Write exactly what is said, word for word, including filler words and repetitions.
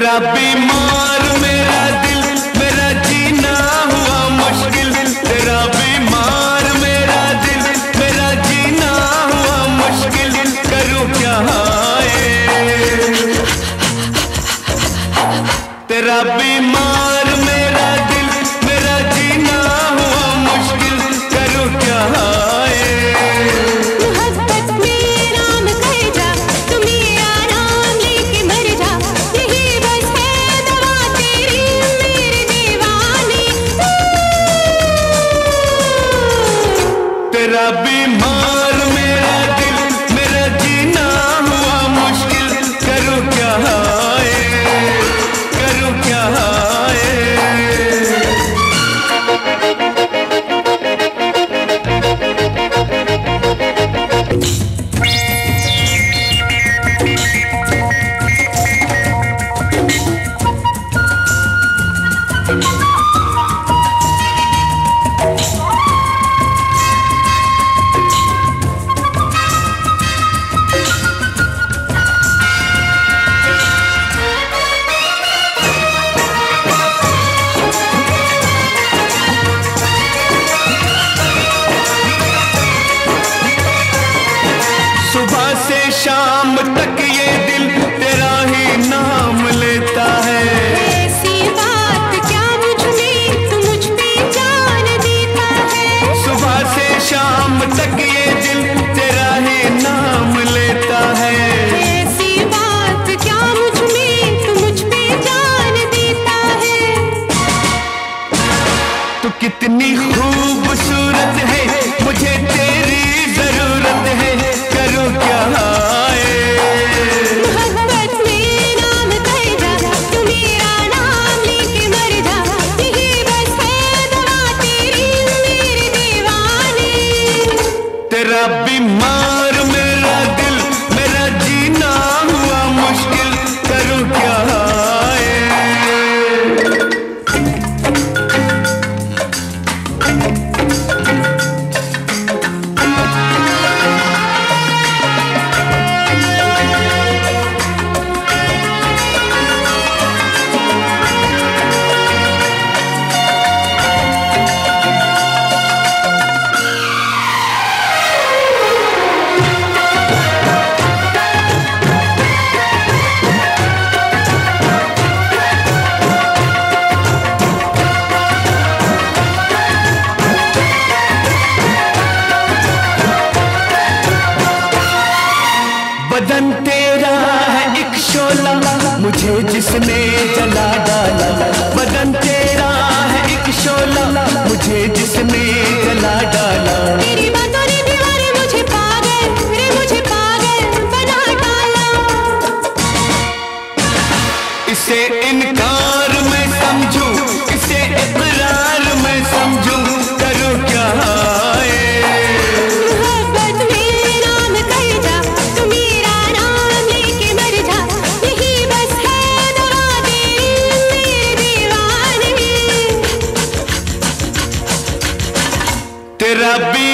तेरा बीमार मेरा दिल, मेरा जीना हुआ मुश्किल। तेरा बीमार मेरा दिल, मेरा जीना हुआ मुश्किल। करूं क्या हाय, तेरा बीमार मेरा दिल, मेरा जीना हुआ मुश्किल। करूं क्या हाय, मोहब्बत में राम कह जा, तुम मेरा नाम लेके मर जा। यही बस है दवा तेरी मेरे दीवाने। तेरा बीमार मेरा दिल, मेरा जीना हुआ मुश्किल। करूं क्या हाय, करूं क्या हाय। सुबह से शाम तक ये दिल तेरा ही नाम लेता है। ऐसी बात क्या मुझ में, तू मुझ पे जान देता है। सुबह से शाम तक ये दिल तेरा ही नाम लेता है। ऐसी बात क्या मुझ में, तू मुझ पे जान देता है। तू कितनी खूबसूरत है, मुझे तेरी जरूरत है। करूं क्या हाय, मोहब्बत में नाम कह जा, तू मेरा नाम लेके मर जा। यही बस है दवा तेरी मेरे दीवाने। तेरा बीमार मेरा दिल, मेरा जीना हुआ मुश्किल। करूं क्या हाय, बदन तेरा है एक शोला, मुझे जिसने जला डाला। बदन तेरा है एक शोला, मुझे जिसने जला डाला। तेरी बातों ने दीवारे मुझे पागल, रे मुझे पागल बना डाला। इसे इनकार मैं समझूं, इसे इकरार मैं समझूं। करूं क्या हाय, मोहब्बत में नाम कह जा, तू मेरा नाम लेके मर जा। यही बस है दवा तेरी मेरे दीवाने। तेरा भी